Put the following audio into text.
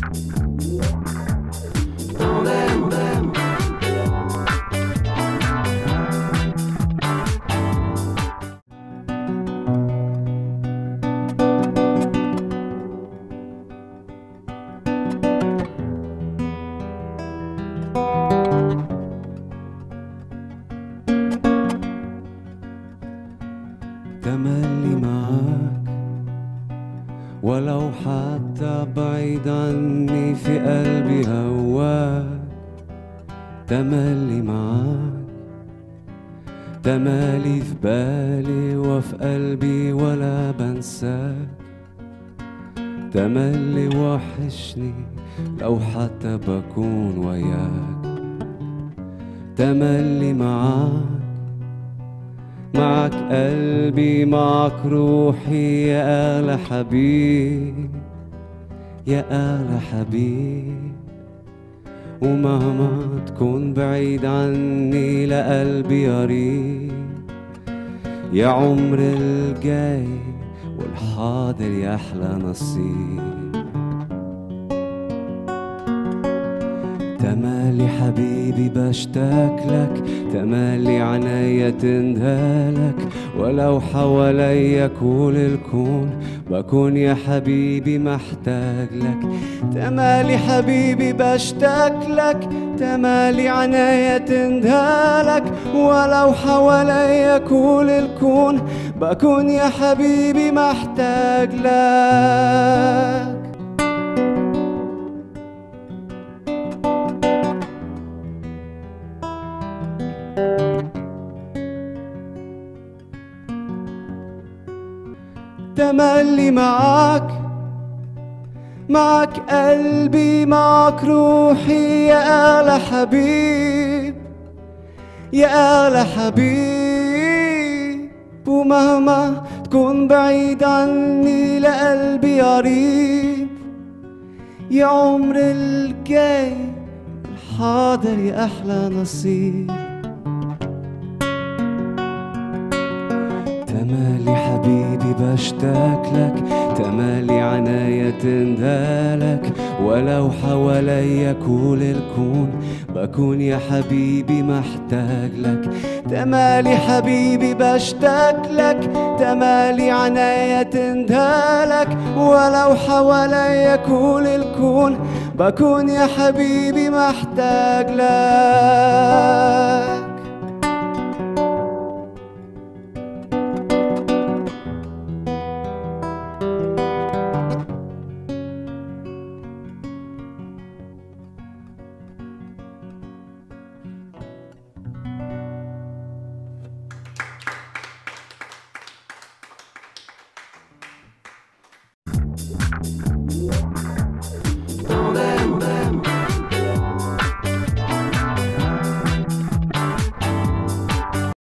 تملي معاك ولو حتى بعيد عني، في قلبي هواك. تملي معاك، تملي في بالي وفي قلبي ولا بنساك. تملي وحشني لو حتى بكون وياك. تملي معاك، معك قلبي معك روحي يا آل حبيب، يا آل حبيب. ومهما تكون بعيد عني لقلبي قريب. يا عمر الجاي والحاضر يا أحلى نصيب. تمالي حبيبي بشتاق لك، تمالي عنايا تندهلك. ولو حواليا كل الكون بكون يا حبيبي محتاج لك. تمالي حبيبي بشتاق لك، تمالي عنايا تندهلك. ولو حواليا كل الكون بكون يا حبيبي محتاج لك. تملي معاك، معك قلبي معك روحي يا آل حبيب، يا آل حبيب. ومهما تكون بعيد عني لقلبي قريب. يا عمر الجاي الحاضر يا أحلى نصيب. تمالي حبيبي بشتاق لك، تمالي عنايا تندهلك. ولو حواليا كل الكون بكون يا حبيبي محتاج لك. تمالي حبيبي بشتاق لك، تمالي عنايا تندهلك. ولو حواليا كل الكون بكون يا حبيبي محتاج لك.